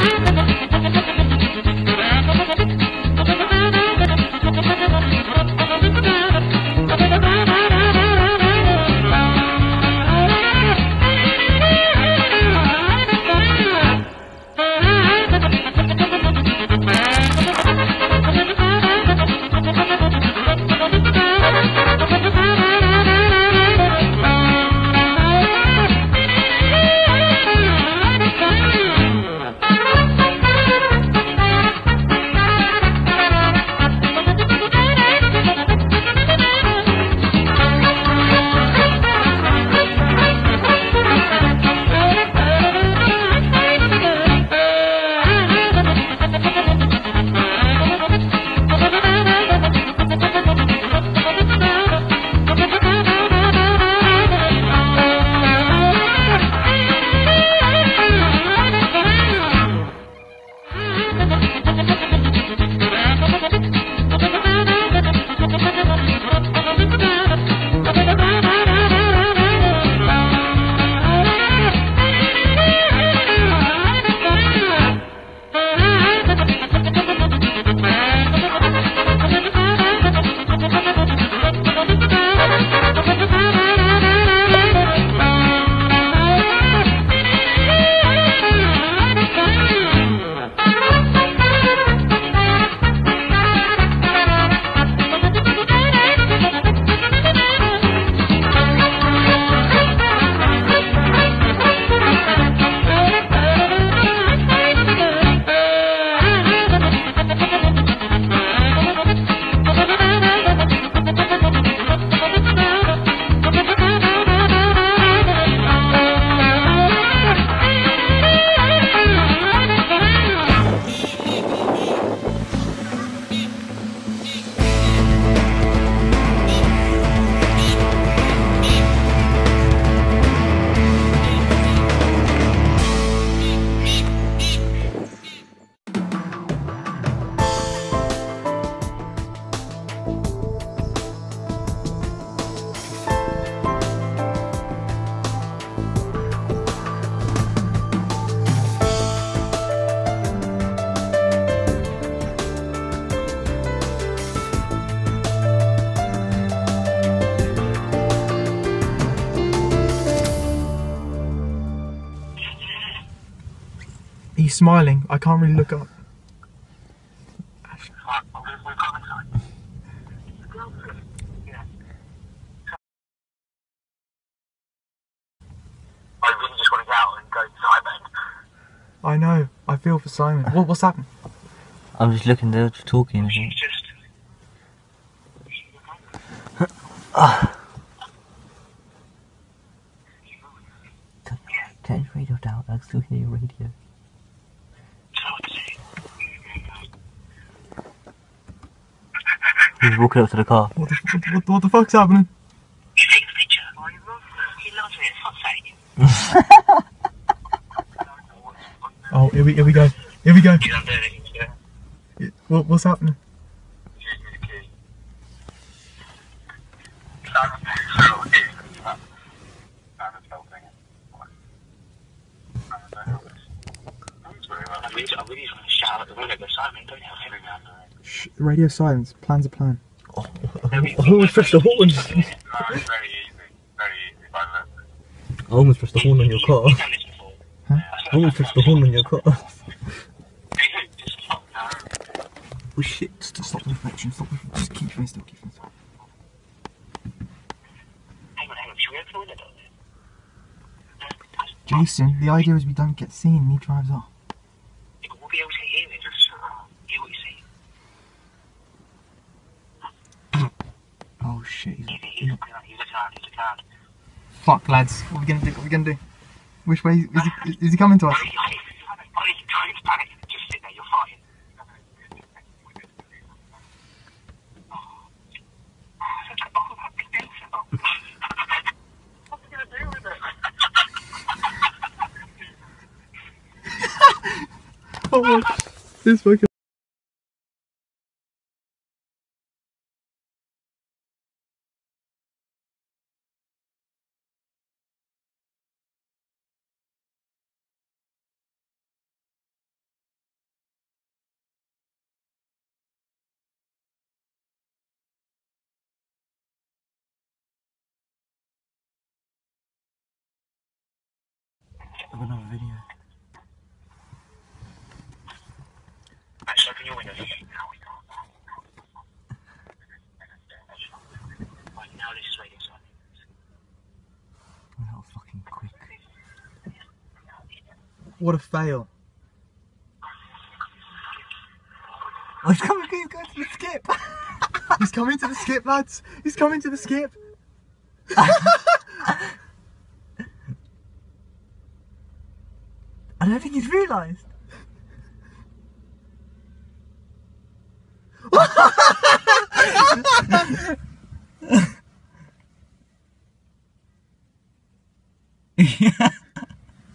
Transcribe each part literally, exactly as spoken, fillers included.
He's smiling. I can't really look up. I really just want to get out and go to Simon. I know. I feel for Simon. What, what's happened? I'm just looking there, just talking. She's just... Turn your radio down, I can still hear your radio. He's walking up to the car. What the, what, what, what the fuck's happening? You take the picture. Oh, he loves it. He loves it, for fuck's sake. Oh, here we, here we go. Here we go. He's underneath, yeah. What, what's happening? Give me the key. So, here. I really just want to shout out the window, go Simon, don't have everything under it. Shh, radio silence. Plan's a plan. Oh, I almost pressed the horn. No, it's very easy. Very easy by look. I almost pressed the horn on your car. You've done this before. Huh? I almost pressed the horn on your car. Just stop now. Oh shit, stop, stop the reflection. Stop the reflection. Just keep your face still, keep your face still. Hang on, hang on. Should we open the window? Jason, the idea is we don't get seen and he drives off. Yeah, but we'll be able to hear it. Just uh, hear what you see. Oh shit. He's, He's, he's, he's, looking around, he's looking around, he's looking around. fuck lads, what are we gonna do? What are we gonna do? Which way is he, is he coming to us? Ollie, Ollie, Ollie, don't panic. Just sit there, you're fine. What's he gonna do with it? Oh, this fucking of another video. Actually, open your windows. Right, now this is radio silence. Oh, that was fucking quick. What a fail. Oh, he's coming, he's going to the skip. He's coming to the skip, lads. He's coming to the skip. I don't think he's realised.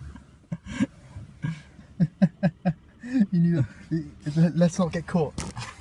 You knew that. Let's not get caught.